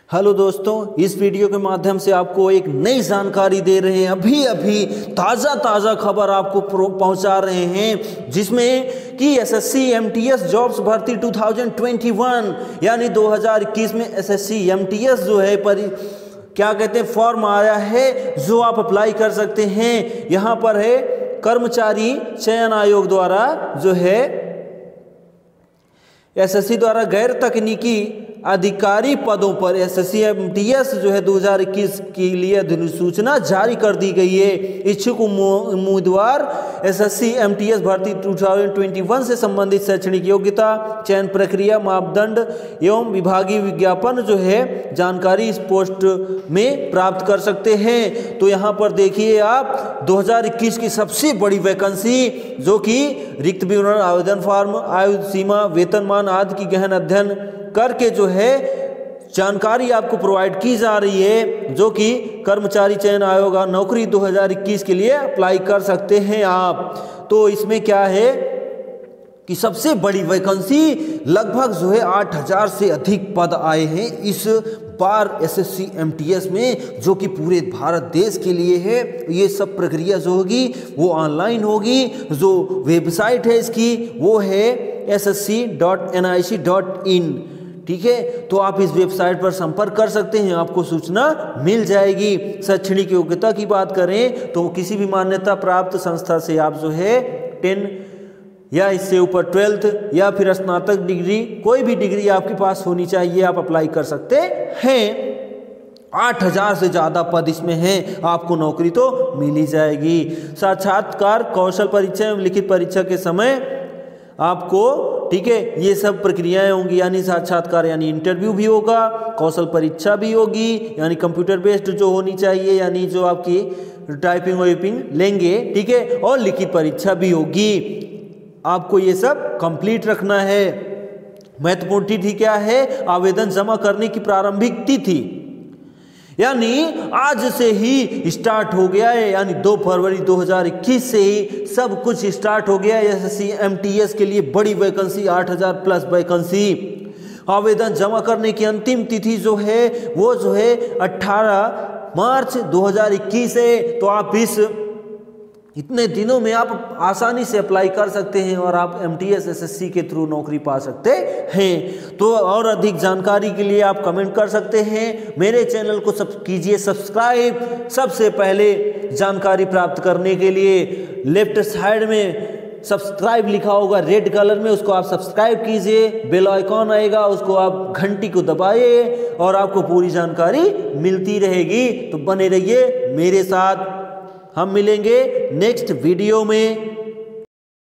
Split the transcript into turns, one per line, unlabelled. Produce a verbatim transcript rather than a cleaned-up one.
Hello दोस्तों, इस video के माध्यम से आपको एक नई जानकारी दे रहे हैं। अभी अभी ताज़ा ताज़ा खबर आपको पहुंचा रहे हैं, जिसमें कि एसएससी एमटीएस जॉब्स भर्ती दो हज़ार इक्कीस यानी दो हज़ार इक्कीस में एसएससी एमटीएस जो है पर क्या कहते हैं फॉर्म आया है, जो आप अप्लाई कर सकते हैं। यहाँ पर है कर्मचारी चयन आयोग द्वारा जो है एसएससी द्वारा गैर तकनीकी अधिकारी पदों पर एसएससी एमटीएस जो है दो हज़ार इक्कीस के लिए अधिसूचना जारी कर दी गई है। इच्छुक उम्मीदवार एसएससी एमटीएस भर्ती दो हज़ार इक्कीस से संबंधित शैक्षणिक योग्यता, चयन प्रक्रिया, मापदंड एवं विभागीय विज्ञापन जो है जानकारी इस पोस्ट में प्राप्त कर सकते हैं। तो यहाँ पर देखिए आप दो हज़ार इक्कीस की सबसे बड़ी वैकेंसी, जो कि रिक्त विवरण, आवेदन फॉर्म, आयु सीमा, वेतनमान आदि की गहन अध्ययन करके जो है जानकारी आपको प्रोवाइड की जा रही है, जो कि कर्मचारी चयन आयोग नौकरी दो हज़ार इक्कीस के लिए अप्लाई कर सकते हैं आप। तो इसमें क्या है कि सबसे बड़ी वैकेंसी लगभग जो है आठ हज़ार से अधिक पद आए हैं इस बार एसएससी एमटीएस में, जो कि पूरे भारत देश के लिए है। ये सब प्रक्रिया जो होगी वो ऑनलाइन होगी। जो वेबसाइट है इसकी वो है S S C dot N I C dot in. ठीक है, तो आप इस वेबसाइट पर संपर्क कर सकते हैं, आपको सूचना मिल जाएगी। शैक्षणिक योग्यता की बात करें तो किसी भी मान्यता प्राप्त संस्था से आप जो है टेन या इससे ऊपर ट्वेल्थ या फिर स्नातक डिग्री, कोई भी डिग्री आपके पास होनी चाहिए, आप अप्लाई कर सकते हैं। आठ हज़ार से ज़्यादा पद इसमें हैं, आपको नौकरी तो मिल ही जाएगी। साक्षात्कार, कौशल परीक्षा एवं लिखित परीक्षा के समय आपको ठीक है ये सब प्रक्रियाएं होंगी, यानी साक्षात्कार यानी इंटरव्यू भी होगा, कौशल परीक्षा भी होगी यानी कंप्यूटर बेस्ड जो होनी चाहिए, यानी जो आपकी टाइपिंग वाइपिंग लेंगे, ठीक है, और लिखित परीक्षा भी होगी। आपको ये सब कंप्लीट रखना है। महत्वपूर्ण तिथि क्या है? आवेदन जमा करने की प्रारंभिक तिथि यानी आज से ही स्टार्ट हो गया है, यानी दो फरवरी दो हज़ार इक्कीस से ही सब कुछ स्टार्ट हो गया है। एसएससी एमटीएस के लिए बड़ी वैकेंसी, आठ हज़ार प्लस वैकेंसी। आवेदन जमा करने की अंतिम तिथि जो है वो जो है अठारह मार्च दो हज़ार इक्कीस है। तो आप इस इतने दिनों में आप आसानी से अप्लाई कर सकते हैं और आप एमटीएस एसएससी के थ्रू नौकरी पा सकते हैं। तो और अधिक जानकारी के लिए आप कमेंट कर सकते हैं। मेरे चैनल को सब कीजिए सब्सक्राइब, सबसे पहले जानकारी प्राप्त करने के लिए। लेफ्ट साइड में सब्सक्राइब लिखा होगा रेड कलर में, उसको आप सब्सक्राइब कीजिए। बेल आइकॉन आएगा, उसको आप घंटी को दबाइए और आपको पूरी जानकारी मिलती रहेगी। तो बने रहिए मेरे साथ, हम मिलेंगे नेक्स्ट वीडियो में।